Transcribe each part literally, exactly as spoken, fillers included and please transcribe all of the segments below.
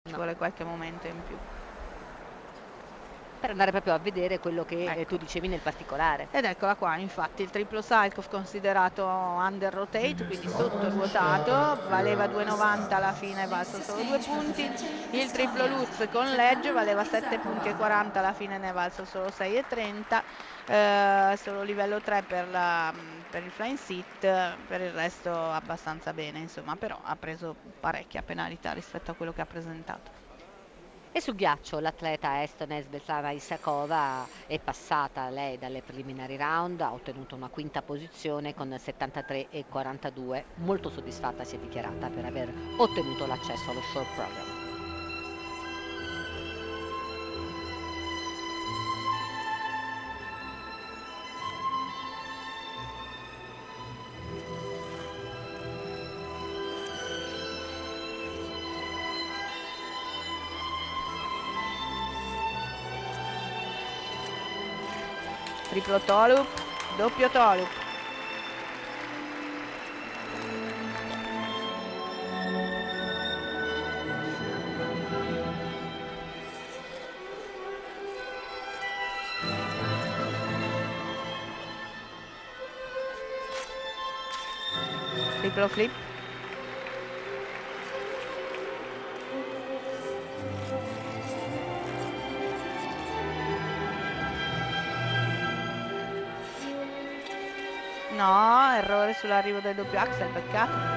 ci No. vuole qualche momento in più. Per andare proprio a vedere quello che eh, Ecco. tu dicevi nel particolare. Ed eccola qua, infatti il triplo salto considerato under rotate, quindi sottoruotato, valeva due virgola novanta, alla fine è valso solo due punti. Il triplo Lutz con ledge valeva sette punti e quaranta, alla fine ne è valso solo sei e trenta. Eh, solo livello tre per, la, per il flying seat, per il resto abbastanza bene, insomma, però ha preso parecchia penalità rispetto a quello che ha presentato. E sul ghiaccio l'atleta estone Svetlana Isakova è passata lei dalle preliminari round, ha ottenuto una quinta posizione con settantatré e quarantadue, molto soddisfatta si è dichiarata per aver ottenuto l'accesso allo short program. Triplo toe loop, doppio toe loop. Triplo flip. No, errore sull'arrivo del doppio axel, peccato.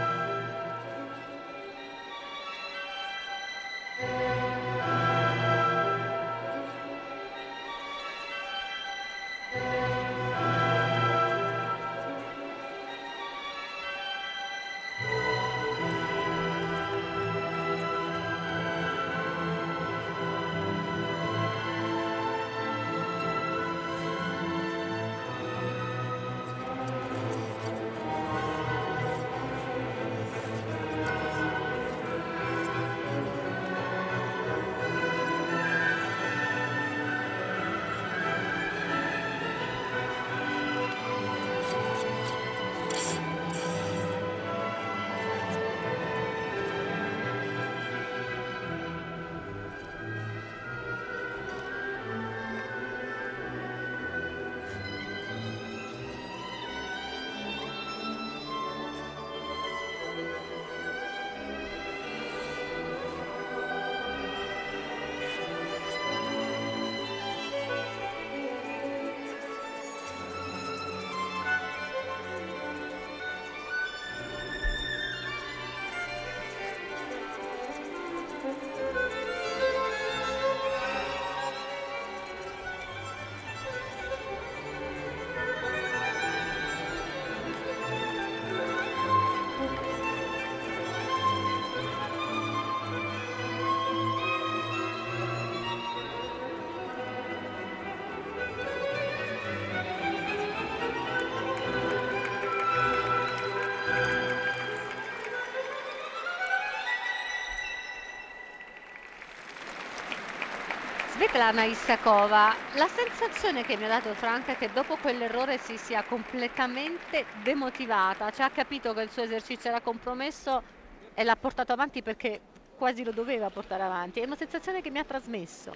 Svetlana Isakova, la sensazione che mi ha dato Franca è che dopo quell'errore si sia completamente demotivata, cioè ha capito che il suo esercizio era compromesso e l'ha portato avanti perché quasi lo doveva portare avanti. È una sensazione che mi ha trasmesso.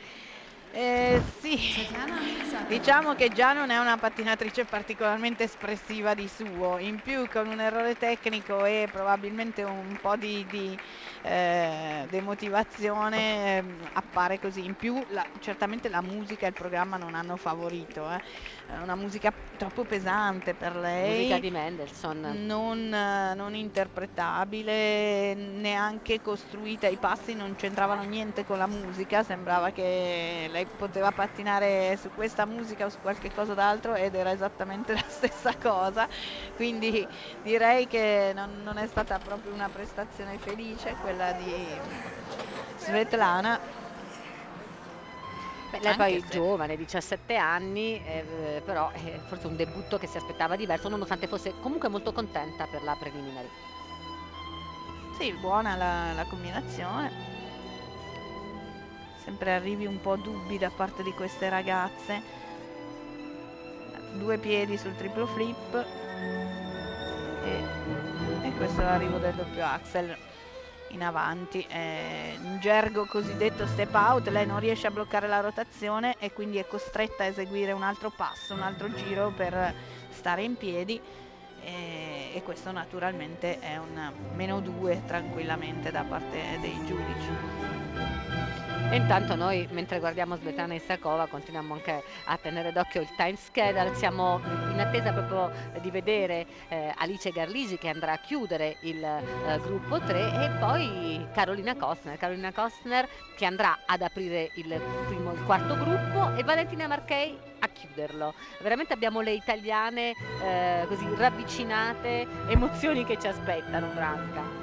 Eh, sì, diciamo che già non è una pattinatrice particolarmente espressiva di suo, in più con un errore tecnico e probabilmente un po' di, di eh, demotivazione, eh, appare così. In più la, certamente la musica e il programma non hanno favorito, eh. È una musica troppo pesante per Musica lei, di Mendelssohn. non, non interpretabile, neanche costruita, i passi non c'entravano niente con la musica, sembrava che lei poteva pattinare su questa musica o su qualche cosa d'altro ed era esattamente la stessa cosa, quindi direi che non, non è stata proprio una prestazione felice quella di Svetlana. Beh, lei Anche poi se giovane, diciassette anni, eh, però è forse un debutto che si aspettava diverso, nonostante fosse comunque molto contenta per la preliminary. sì, buona la, la combinazione. Sempre arrivi un po' dubbi da parte di queste ragazze. Due piedi sul triplo flip e, e questo è l'arrivo del doppio axel. in avanti. Eh, in gergo cosiddetto step out, lei non riesce a bloccare la rotazione e quindi è costretta a eseguire un altro passo, un altro giro per stare in piedi, e, e questo naturalmente è un meno due tranquillamente da parte dei giudici. E intanto noi, mentre guardiamo Svetlana Isakova, continuiamo anche a tenere d'occhio il time schedule. Siamo in attesa proprio di vedere eh, Alice Garlisi, che andrà a chiudere il eh, gruppo tre, e poi Carolina Kostner, Carolina Kostner che andrà ad aprire il, primo, il quarto gruppo, e Valentina Marchei a chiuderlo. Veramente abbiamo le italiane eh, così ravvicinate, emozioni che ci aspettano, Branca.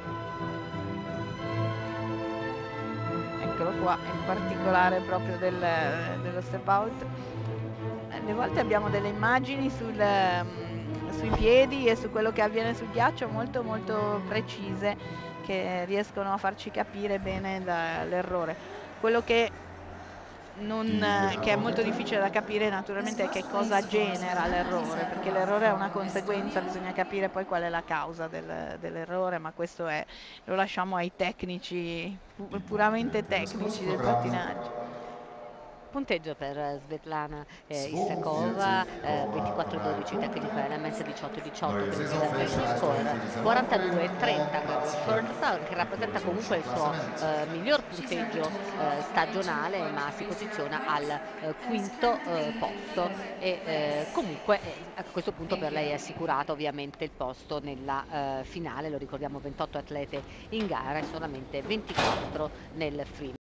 Eccolo qua, in particolare proprio del, dello step out. Alle volte abbiamo delle immagini sul, um, sui piedi e su quello che avviene sul ghiaccio molto molto precise, che riescono a farci capire bene l'errore. Quello che Non, che è molto difficile da capire naturalmente è che cosa genera l'errore, perché l'errore è una conseguenza, bisogna capire poi qual è la causa del, dell'errore, ma questo è, lo lasciamo ai tecnici, puramente tecnici del pattinaggio. Punteggio per Svetlana eh, Isakova, eh, ventiquattro dodici tecnico Elements, diciotto diciotto per il final score, quarantadue trenta per Forza, che rappresenta comunque il suo eh, miglior punteggio eh, stagionale, ma si posiziona al eh, quinto eh, posto, e eh, comunque eh, a questo punto per lei è assicurato ovviamente il posto nella eh, finale. Lo ricordiamo, ventotto atlete in gara e solamente ventiquattro nel free.